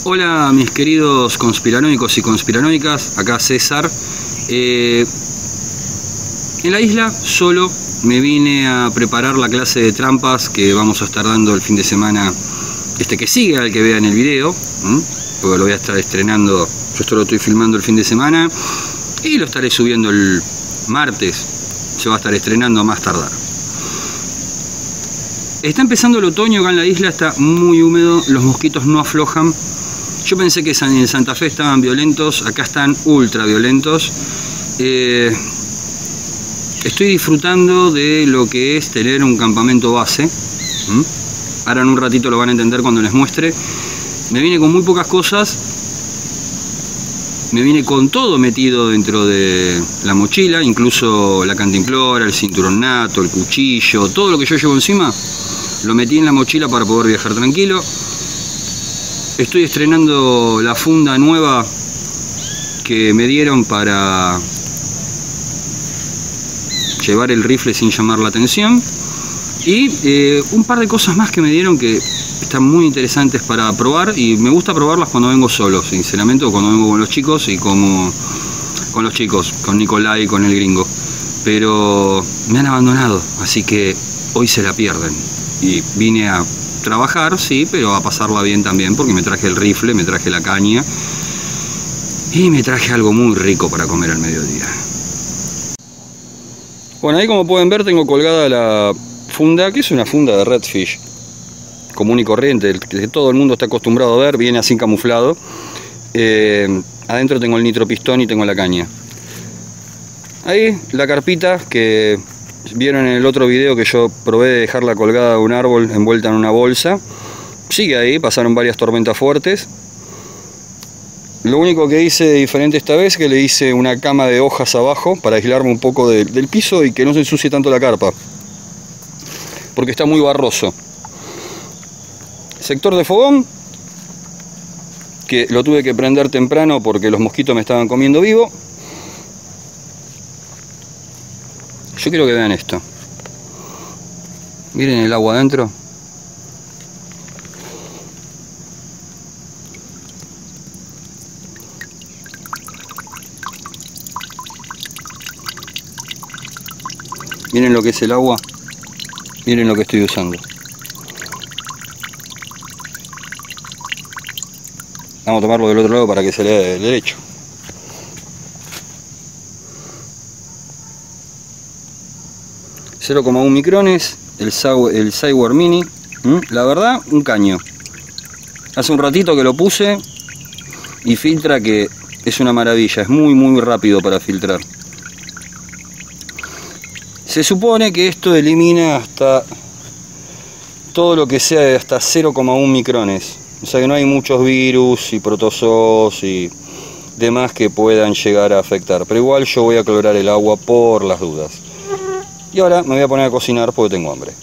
Hola mis queridos conspiranoicos y conspiranoicas, acá César. En la isla solo me vine a preparar la clase de trampas que vamos a estar dando el fin de semana que sigue al que vea en el video, porque lo voy a estar estrenando, yo esto lo estoy filmando el fin de semana y lo estaré subiendo el martes, se va a estar estrenando a más tardar. Está empezando el otoño acá en la isla, está muy húmedo, los mosquitos no aflojan. Yo pensé que en Santa Fe estaban violentos, acá están ultra violentos. Estoy disfrutando de lo que es tener un campamento base. Ahora en un ratito lo van a entender cuando les muestre. Me vine con muy pocas cosas. Me vine con todo metido dentro de la mochila, incluso la cantimplora, el cinturón nato, el cuchillo, todo lo que yo llevo encima, lo metí en la mochila para poder viajar tranquilo. Estoy estrenando la funda nueva que me dieron para llevar el rifle sin llamar la atención. Y un par de cosas más que me dieron que están muy interesantes para probar. Y me gusta probarlas cuando vengo solo, sinceramente, o cuando vengo con los chicos y con los chicos, con Nicolai y con el gringo. Pero me han abandonado, así que hoy se la pierden. Y vine a trabajar, sí, pero a pasarla bien también, porque me traje el rifle, me traje la caña y me traje algo muy rico para comer al mediodía. Bueno, ahí como pueden ver tengo colgada la funda, que es una funda de redfish común y corriente, que todo el mundo está acostumbrado a ver, viene así camuflado. Adentro tengo el nitropistón y tengo la caña. Ahí la carpita que vieron en el otro video que yo probé de dejarla colgada de un árbol envuelta en una bolsa. Sigue ahí, pasaron varias tormentas fuertes. Lo único que hice diferente esta vez es que le hice una cama de hojas abajo para aislarme un poco del piso y que no se ensucie tanto la carpa, porque está muy barroso. Sector de fogón, que lo tuve que prender temprano porque los mosquitos me estaban comiendo vivo. Yo quiero que vean esto. Miren el agua adentro. Miren lo que es el agua. Miren lo que estoy usando. Vamos a tomarlo del otro lado para que se lea derecho. .1 micrones, el Cywar Mini. La verdad, un caño. Hace un ratito que lo puse y filtra, que es una maravilla, es muy rápido para filtrar. Se supone que esto elimina hasta todo lo que sea de hasta 0,1 micrones. O sea que no hay muchos virus y protozoos y demás que puedan llegar a afectar. Pero igual yo voy a clorar el agua por las dudas. Y ahora me voy a poner a cocinar porque tengo hambre.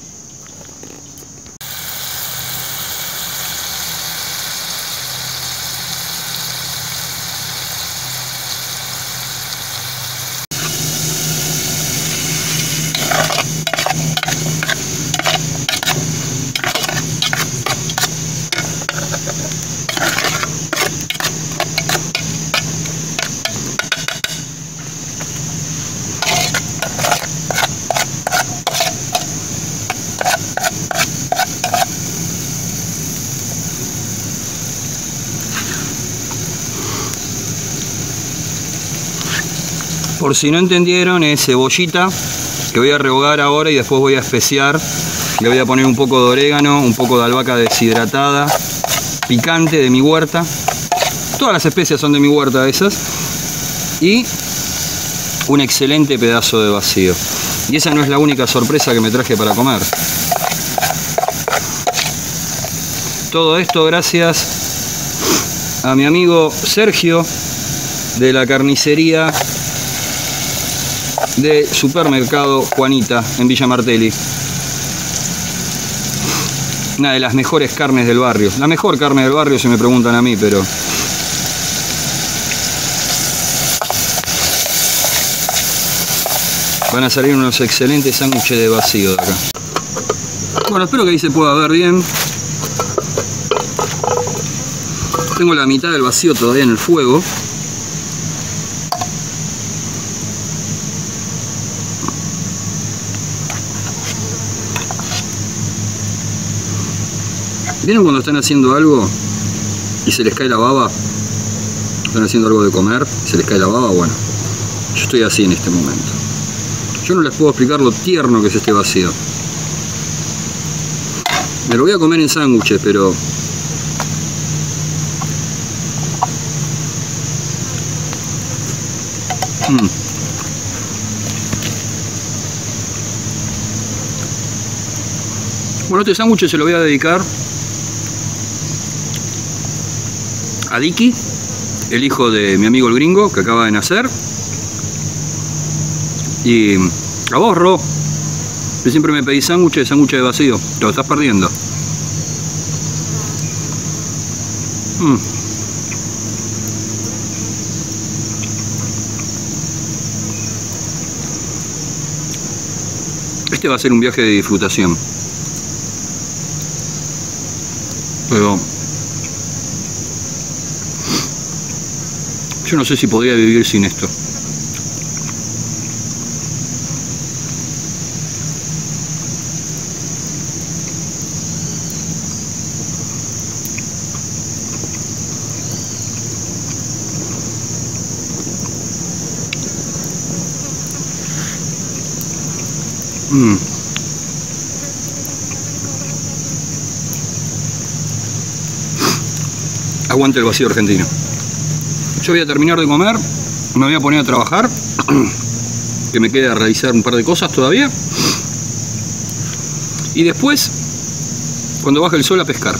Por si no entendieron, es cebollita que voy a rehogar ahora y después voy a especiar. Le voy a poner un poco de orégano, un poco de albahaca deshidratada, picante de mi huerta. Todas las especias son de mi huerta esas. Y un excelente pedazo de vacío. Y esa no es la única sorpresa que me traje para comer. Todo esto gracias a mi amigo Sergio de la carnicería de Supermercado Juanita en Villa Martelli. Una de las mejores carnes del barrio. La mejor carne del barrio si me preguntan a mí, pero van a salir unos excelentes sándwiches de vacío de acá. Bueno, espero que ahí se pueda ver bien. Tengo la mitad del vacío todavía en el fuego. ¿Vieron cuando están haciendo algo y se les cae la baba? Están haciendo algo de comer, se les cae la baba. Bueno, yo estoy así en este momento. Yo no les puedo explicar lo tierno que es este vacío. Me lo voy a comer en sándwiches, pero... Bueno, este sándwich se lo voy a dedicar a Dicky, el hijo de mi amigo el gringo, que acaba de nacer. Y a vos, Ro, que siempre me pedís sándwiches de vacío. Te lo estás perdiendo. Este va a ser un viaje de disfrutación. Pero yo no sé si podría vivir sin esto. Aguante el vacío argentino. Yo voy a terminar de comer, me voy a poner a trabajar, que me queda realizar un par de cosas todavía. Y después, cuando baje el sol, a pescar.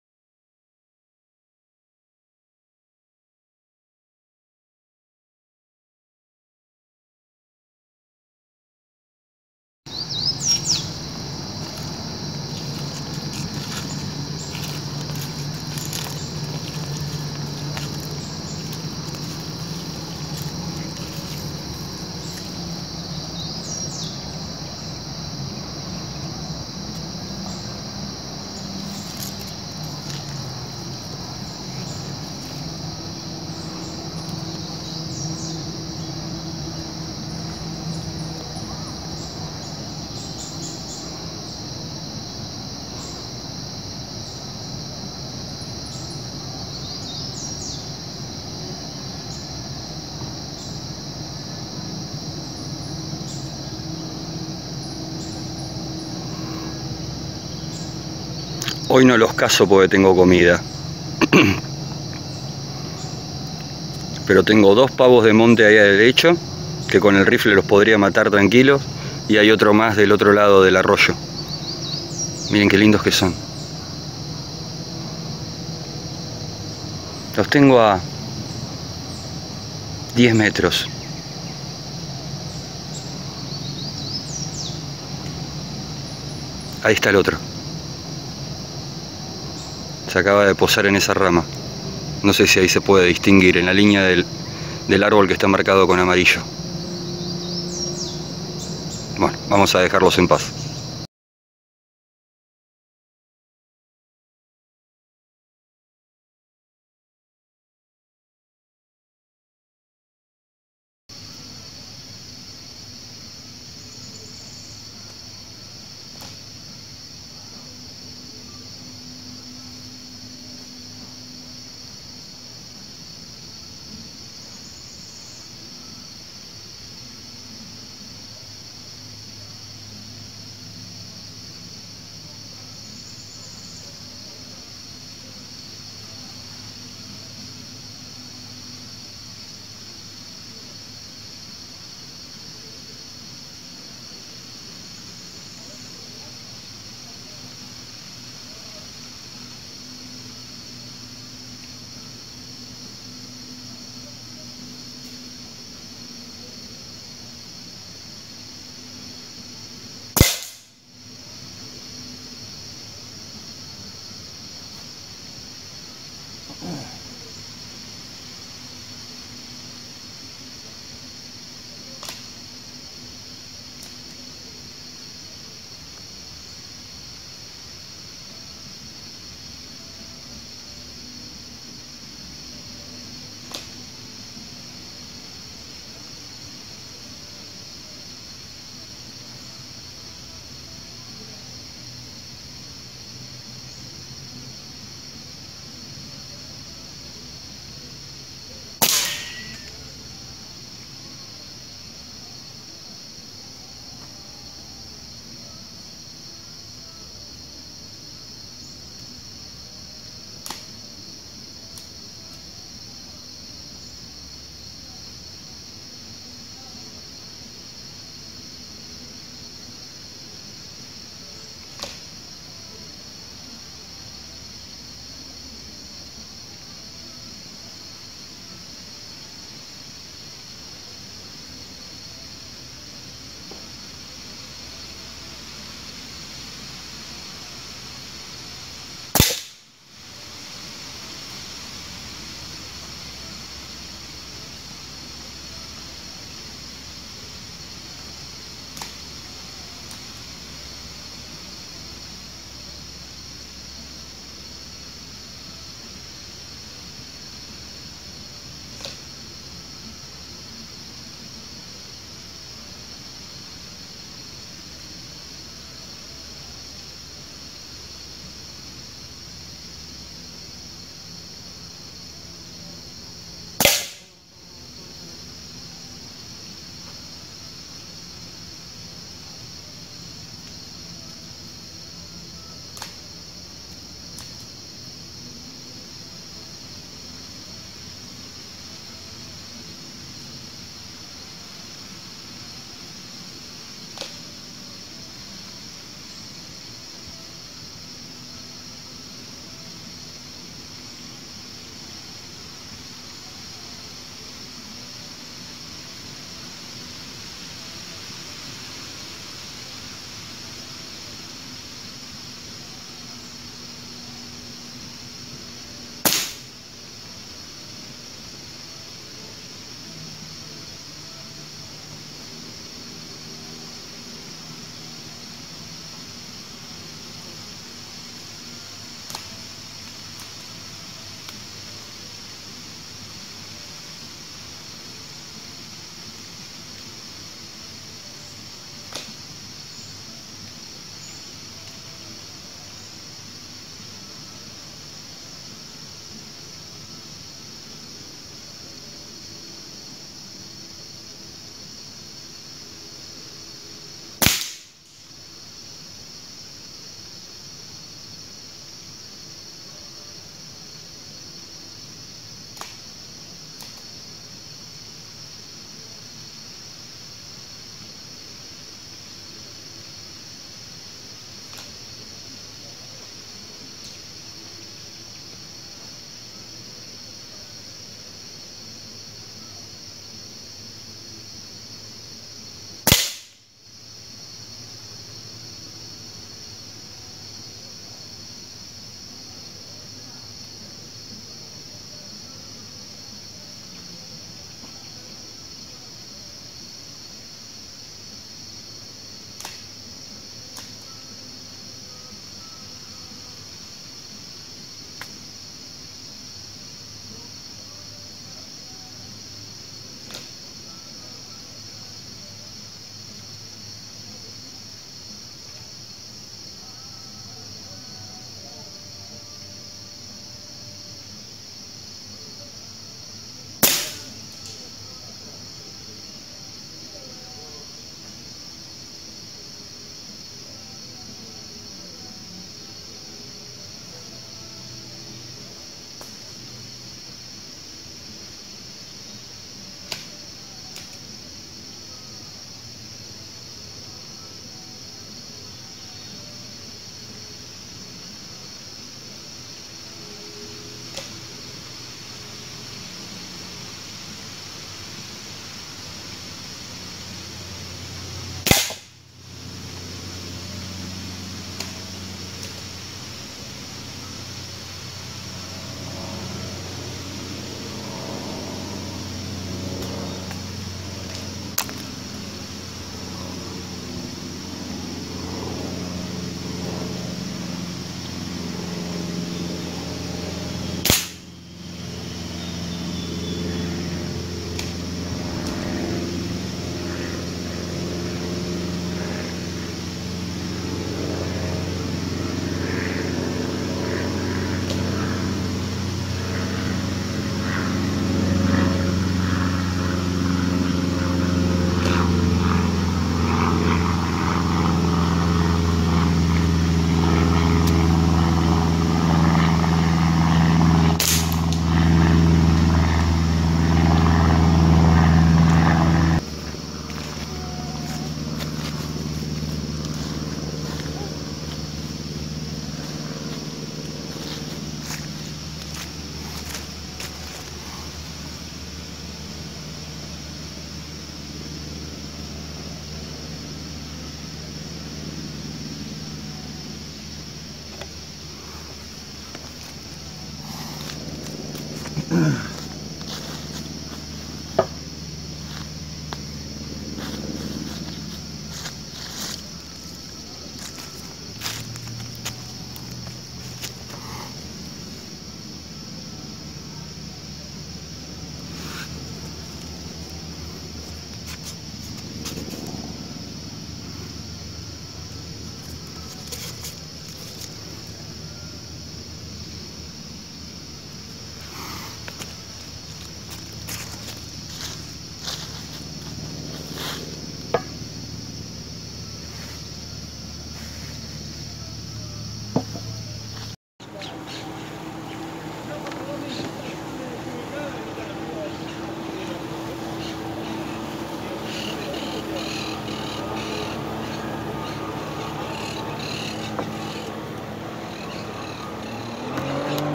Hoy no los cazo porque tengo comida. Pero tengo 2 pavos de monte ahí a derecho, que con el rifle los podría matar tranquilos, y hay otro más del otro lado del arroyo. Miren qué lindos que son. Los tengo a 10 metros. Ahí está el otro. Se acaba de posar en esa rama. No sé si ahí se puede distinguir en la línea del árbol que está marcado con amarillo. Bueno, vamos a dejarlos en paz.